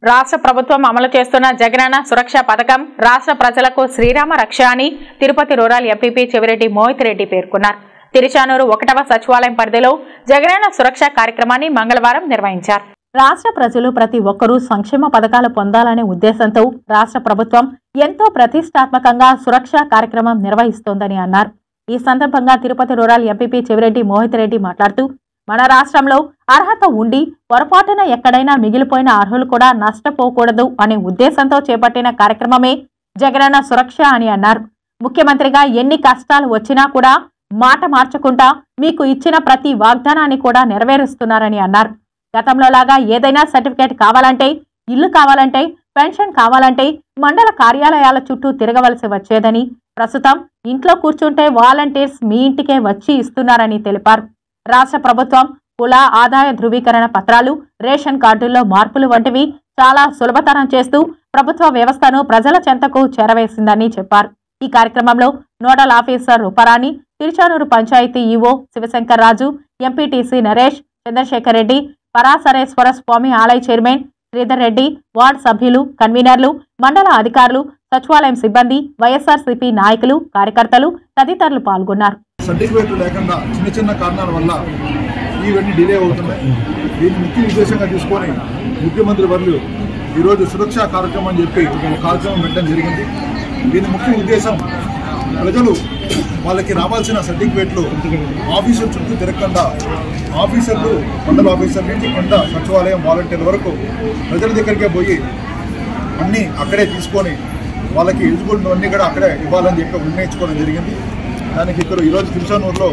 రాష్ట్ర ప్రభుత్వం అమలు చేస్తున్న జగనన్న సురక్ష పథకం రాష్ట్ర ప్రజలకు శ్రీరామ రక్ష అని తిరుపతి రూరల్ ఎంపీపీ చెవిరెడ్డి మోహిత్ రెడ్డి పేర్కొన్నారు. తిరుచానూరు 1వ సచివాలయం పరిధిలో జగనన్న సురక్ష కార్యక్రమాన్ని మంగళవారం నిర్వహించారు. రాష్ట్ర ప్రజలు ప్రతి ఒక్కరూ సంక్షేమ పథకాలు పొందాలనే ఉద్దేశంతో రాష్ట్ర ప్రభుత్వం ఎంతో ప్రతిష్టాత్మకంగా సురక్ష కార్యక్రమం నిర్వహిస్తోందని అన్నారు. ఈ సందర్భంగా తిరుపతి రూరల్ ఎంపీపీ చెవిరెడ్డి మోహిత్ రెడ్డి మాట్లాడుతూ, మన రాష్ట్రంలో అర్హత ఉండి పొరపాటున ఎక్కడైనా మిగిలిపోయిన అర్హులు కూడా నష్టపోకూడదు అనే ఉద్దేశంతో చేపట్టిన కార్యక్రమమే జగనన్న సురక్ష అని అన్నారు. ముఖ్యమంత్రిగా ఎన్ని కష్టాలు వచ్చినా కూడా మాట మార్చకుండా మీకు ఇచ్చిన ప్రతి వాగ్దానాన్ని కూడా నెరవేరుస్తున్నారని అన్నారు. గతంలో లాగా ఏదైనా సర్టిఫికేట్ కావాలంటే, ఇల్లు కావాలంటే, పెన్షన్ కావాలంటే మండల కార్యాలయాల చుట్టూ తిరగవలసి వచ్చేదని, ప్రస్తుతం ఇంట్లో కూర్చుంటే వాలంటీర్స్ మీ ఇంటికే వచ్చి ఇస్తున్నారని తెలిపారు. రాష్ట్ర ప్రభుత్వం కుల ఆదాయ ధృవీకరణ పత్రాలు, రేషన్ కార్డుల్లో మార్పులు వంటివి చాలా సులభతరం చేస్తూ ప్రభుత్వ వ్యవస్థను ప్రజల చెంతకు చేరవేసిందని చెప్పారు. ఈ కార్యక్రమంలో nodal officer Uparani, Tiruchanur panchayat EO Sivasankar Raju, MPTC Naresh, Chandrasekhar Reddy, Parasareswara Swamy ఆలయ చైర్మన్ శ్రీధర్ రెడ్డి, వార్డు సభ్యులు, కన్వీనర్లు, మండల అధికారులు, సచివాలయం సిబ్బంది, వైఎస్ఆర్సీపీ నాయకులు, కార్యకర్తలు తదితరులు పాల్గొన్నారు. సర్టిఫికేట్లు లేకుండా చిన్న కారణాల వల్ల ఇవన్నీ డిలే అవుతున్నాయి. దీన్ని ముఖ్య ఉద్దేశంగా తీసుకొని ముఖ్యమంత్రి వర్యులు ఈరోజు సురక్షా కార్యక్రమం అని చెప్పి ఒక కార్యక్రమం పెట్టడం జరిగింది. దీని ముఖ్య ఉద్దేశం ప్రజలు వాళ్ళకి రావాల్సిన సర్టిఫికేట్లు ఆఫీసుల చుట్టూ తిరగకుండా ఆఫీసర్లు, మండల ఆఫీసర్ నుంచి కింద సచివాలయం వాలంటీర్ల వరకు ప్రజల దగ్గరికే పోయి అన్నీ అక్కడే తీసుకొని వాళ్ళకి ఎలిజిబుల్ అన్నీ కూడా అక్కడే ఇవ్వాలని చెప్పి నిర్ణయించుకోవడం జరిగింది. దానికి ఇక్కడ ఈరోజు తిరుచానూరులో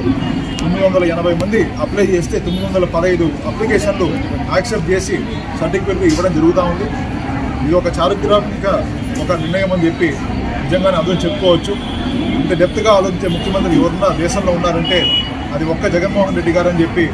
980 మంది అప్లై చేస్తే 915 అప్లికేషన్లు యాక్సెప్ట్ చేసి సర్టిఫికేట్లు ఇవ్వడం జరుగుతూ ఉంది. ఇది ఒక చారిత్రాత్మక ఒక నిర్ణయం అని చెప్పి నిజంగానే అందరూ చెప్పుకోవచ్చు. ఇంత డెప్త్గా ఆలోచించే ముఖ్యమంత్రి ఎవరున్నా దేశంలో ఉన్నారంటే అది ఒక్క జగన్మోహన్ రెడ్డి గారు అని చెప్పి